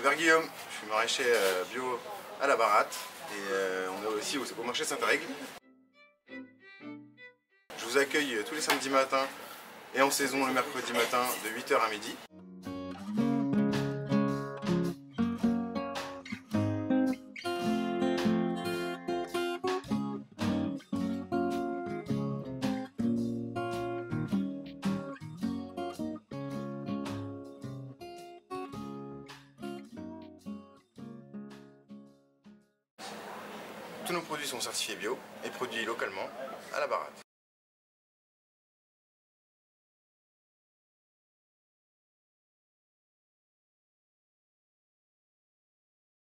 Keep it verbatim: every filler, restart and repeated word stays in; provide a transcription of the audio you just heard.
Vers Guillaume, je suis maraîcher euh, bio à la Baratte et euh, on est aussi au, au marché Sainte-Règle. Je vous accueille tous les samedis matins et en saison le mercredi matin de huit heures à midi. Tous nos produits sont certifiés bio et produits localement à la Baratte.